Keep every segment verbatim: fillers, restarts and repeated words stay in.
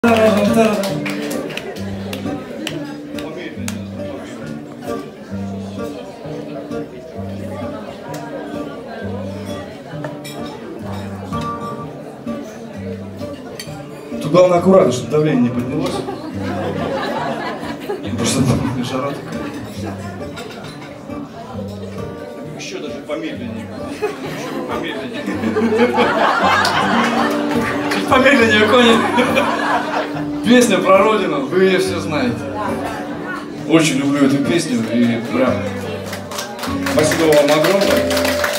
Тут главное аккуратно, чтобы давление не поднялось. Потому что там жара такая. Еще даже помедленнее. Еще помедленнее. Чуть помедленнее, Коня. Песня про родину, вы ее все знаете. Очень люблю эту песню и прям спасибо вам огромное.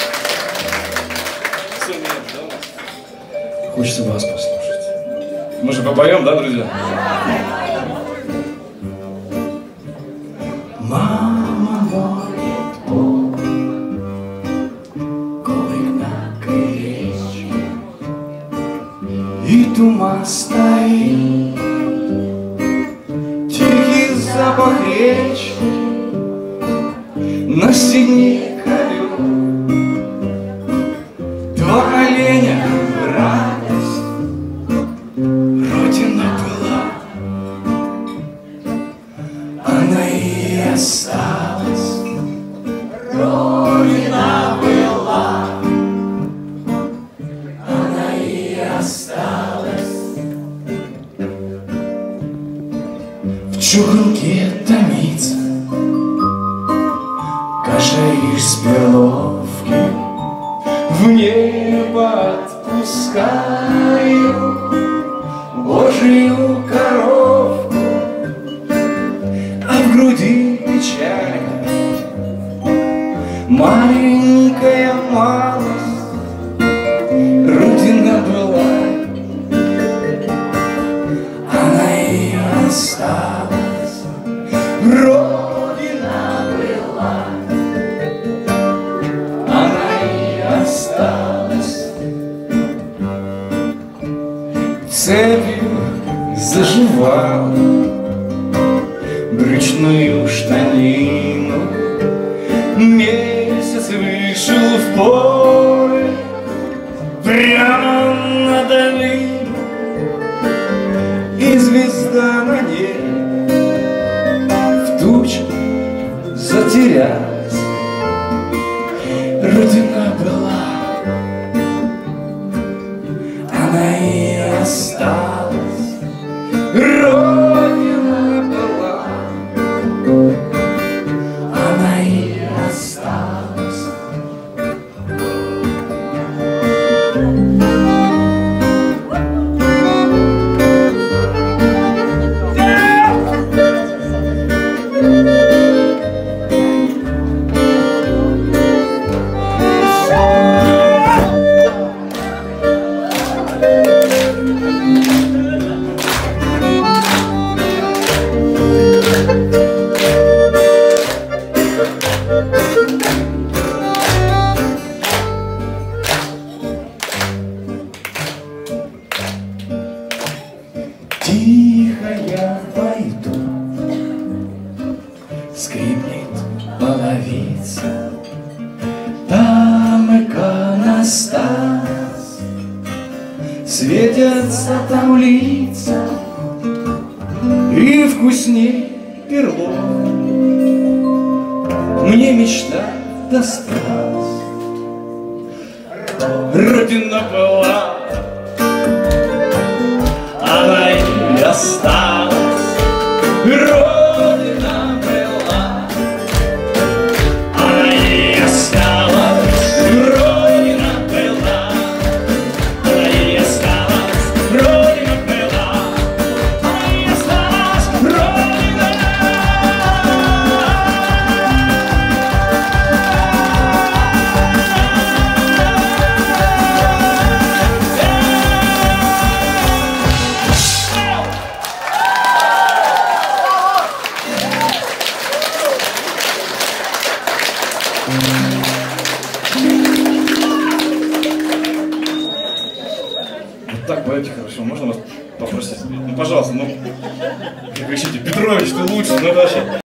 Хочется вас послушать. Мы же попоем, да, друзья? Мама моет пол, коврик на крылечке, и туман стоит, тихий запах речки на стене ковер. Два коленя в радость, родина была, она и осталась. Родина была, она и осталась. В чугунке томится каша из перловки, в небо отпускаю Божию коровку, а в груди печаль, маленькая малость. Родина была, она и осталась. Родина была, она и осталась. Цепью заживал брючную штанину. Месяц вышел в поле прямо на долину, и звезда на небе в тучах затерялась. Родина была, она и осталась. Родина была, она и осталась. Тихо я пойду, скрипнет половица, там иконостас, светятся там лица, и вкусней перлов мне мечта досталась. Родина была, она и осталась. Родина была, она и осталась. Родина была, она и осталась. Родина была, она и осталась. Родина. Вот так поете хорошо, можно вас попросить? Ну, пожалуйста, ну, как кричите, Петрович, ты лучше, ну, вообще.